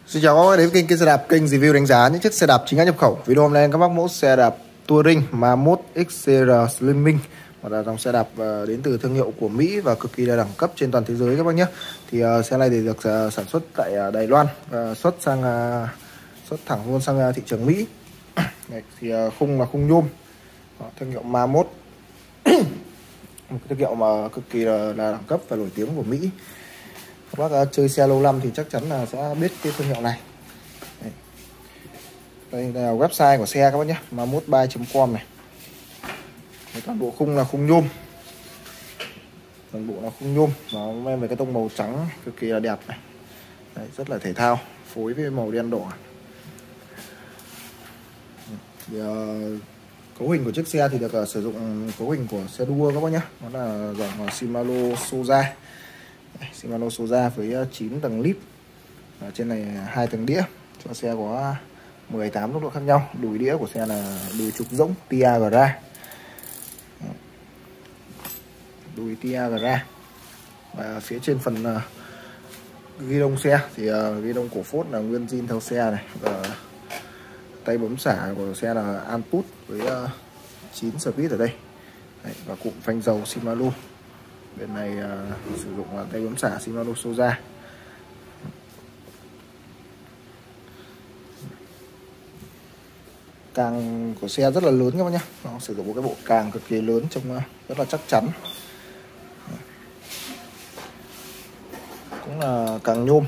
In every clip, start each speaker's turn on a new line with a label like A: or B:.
A: Xin chào các bác đến kênh xe đạp, kênh review đánh giá những chiếc xe đạp chính hãng nhập khẩu. Video hôm nay các bác mẫu xe đạp Touring Mammoth XCR Slimming, và là dòng xe đạp đến từ thương hiệu của Mỹ và cực kỳ là đẳng cấp trên toàn thế giới các bác nhé. Thì xe này thì được sản xuất tại Đài Loan và xuất thẳng luôn sang thị trường Mỹ. Đấy, thì khung là khung nhôm, thương hiệu Mammoth, một thương hiệu mà cực kỳ là đẳng cấp và nổi tiếng của Mỹ. Các bác chơi xe lâu năm thì chắc chắn là sẽ biết cái thương hiệu này. Đây là website của xe các bác nhé, mammoth3.com này. Toàn bộ khung là khung nhôm, toàn bộ là khung nhôm, nó men về cái tông màu trắng cực kỳ là đẹp này. Đấy, rất là thể thao, phối với màu đen đỏ. Thì, cấu hình của chiếc xe thì được sử dụng cấu hình của xe đua các bác nhé, nó là dòng Shimano Soja. Shimano Soja với 9 tầng lip, trên này 2 tầng đĩa, cho xe có 18 tốc độ khác nhau. Đùi đĩa của xe là đùi trục rỗng Tiagra, đùi Tiagra. Và phía trên phần ghi đông xe thì ghi đông cổ phốt là nguyên zin theo xe này, và tay bấm xả của xe là Antutu với 9 speed ở đây. Đấy, và cụm phanh dầu Shimano. Bên này sử dụng tay bấm xả Shimano Soja. Càng của xe rất là lớn các bác nhé, nó sử dụng một cái bộ càng cực kỳ lớn, trông rất là chắc chắn. Cũng là càng nhôm.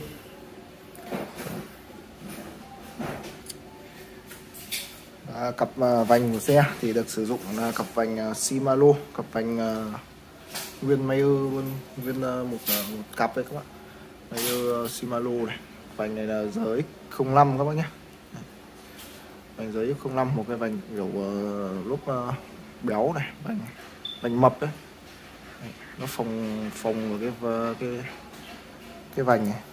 A: Cặp vành của xe thì được sử dụng là cặp vành Shimano, cặp vành nguyên Mayer, nguyên một cặp đây các bạn, Mayer Shimano này. Vành này là RX05 các bác nhé, vành RX05, một cái vành kiểu lúc béo này, vành mập đấy. Nó phồng vào cái vành này.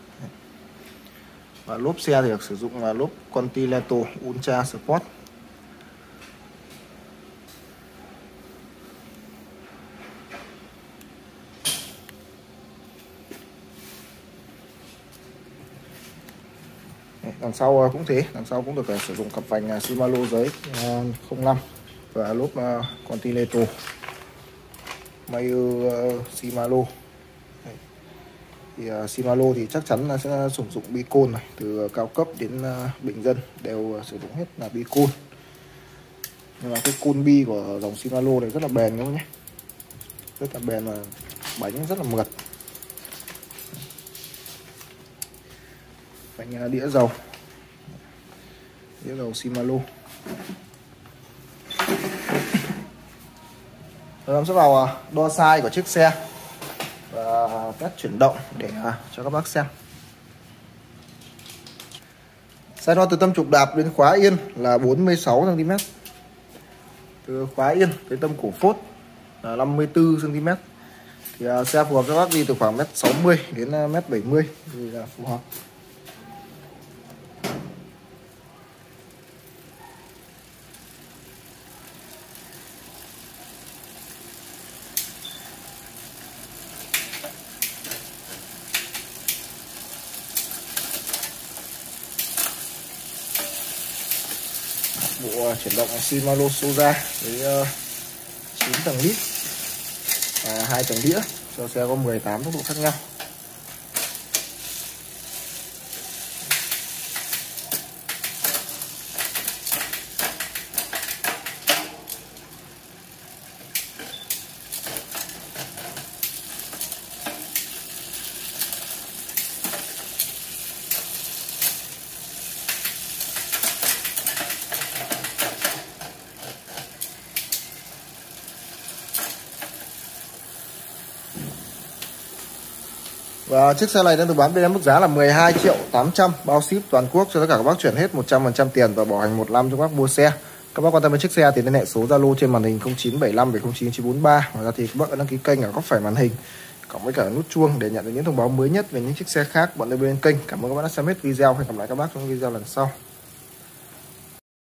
A: Và lốp xe thì được sử dụng là lốp Continental Ultra Sport. Đằng sau cũng thế, đằng sau cũng được sử dụng cặp vành Shimano RX05 và lốp Continental Mayer Shimano. Thì Shimano thì chắc chắn là sẽ sử dụng Bicol này, từ cao cấp đến bình dân đều sử dụng hết là Bicol. Nhưng mà cái côn bi của dòng Shimano này rất là bền các bác nhé, rất là bền và bánh rất là mượt. Bánh đĩa dầu Shimano. Rồi em sẽ vào đo size của chiếc xe và test chuyển động để cho các bác xem. Size đo từ tâm trục đạp đến khóa yên là 46 cm. Từ khóa yên tới tâm cổ phốt là 54 cm. Thì xe phù hợp cho các bác đi từ khoảng 1m60 đến 1m70 thì là phù hợp. Bộ chuyển động Shimano Soja với 9 tầng lít và 2 tầng đĩa, cho xe có 18 tốc độ khác nhau. Và chiếc xe này đang được bán bên em mức giá là 12.800.000, bao ship toàn quốc, cho tất cả các bác chuyển hết 100% tiền và bảo hành 1 năm cho các bác mua xe. Các bác quan tâm đến chiếc xe thì liên hệ số Zalo trên màn hình 0975 709 943. Ngoài ra thì các bác đăng ký kênh ở góc phải màn hình cộng với cả nút chuông để nhận được những thông báo mới nhất về những chiếc xe khác bọn tôi bên kênh. Cảm ơn các bác đã xem hết video, hẹn gặp lại các bác trong video lần sau.